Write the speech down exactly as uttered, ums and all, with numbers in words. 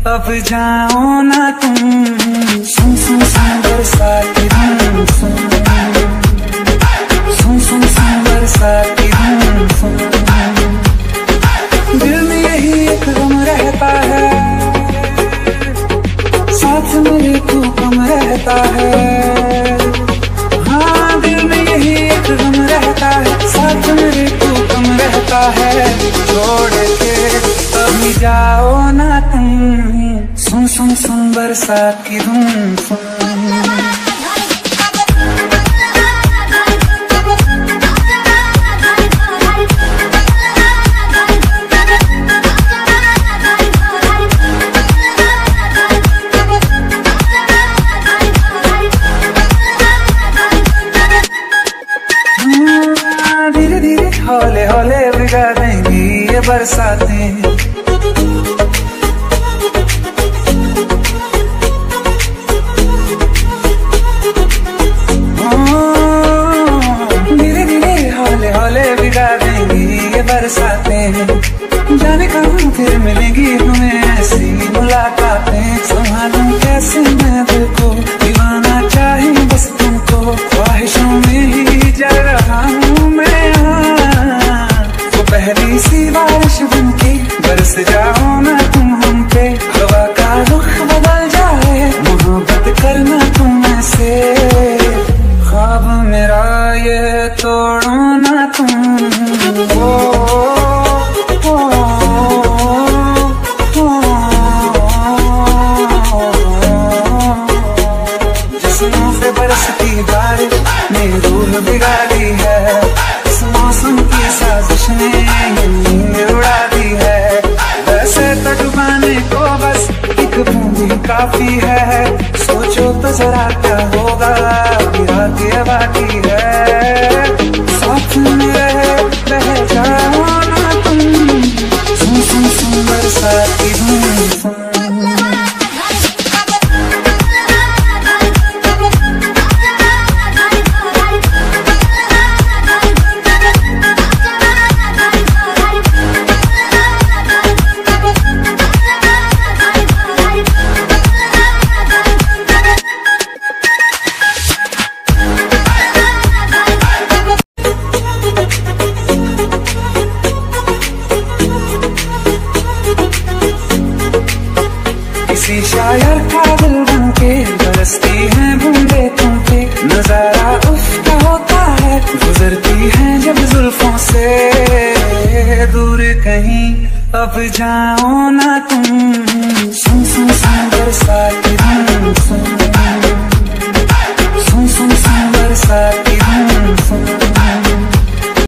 अब जाओ ना तुम। सुन सुन सुन बरसात की धुन सुन, सुन सुन सुन बरसात की धुन सुन। दिल में यही एक गम रहता है, साथ मेरे तू कम रहता है। हाँ दिल में यही एक गम रहता है, साथ मेरे तू कम रहता है। छोड़ के अभी जाओ ना तुम। सुन सुन सुन बरसात की धुन सुन। धीरे धीरे हौले हौले भिगा देंगी ये बरसातें। धीरे धीरे हौले हौले भिगा देंगी ये बरसातें। जाने कहाँ फिर मिलेंगी हमें ऐसी मुलाकातें। संभालूं कैसे मैं दिल को, दीवाना चाहे बस तुमको। ख्वाहिशों में ही जल रहा हूँ मैं यहाँ। वो पहली सी बारिश बनके बरस जाओ ना तुम हम पे। हवा का रुख बदल जाए, मोहब्बत करना तुम ऐसे। ख्वाब मेरा ये तोड़ो ना तुम। ओ, ओ, ओ, जिस्मों पे बरसती बारिश ने रूह बिगाड़ी है। इस मौसम की साजिश ने नींद उड़ा दी है। वैसे तो डुबाने को बस एक बूंद ही काफी है। सोचो तो जरा क्या होगा, रात ये बाकी है। साथ में रह रह जाओ ना तुम। सुन सुन सुन बरसात की धुन सुन। किसी शायर का दिल बनके बरसती हैं बूंदे तुम पे। नजारा उसका होता है, गुजरती हैं जब जुल्फों से दूर कहीं। अब जाओ ना तुम। सुन सुन सुन बरसात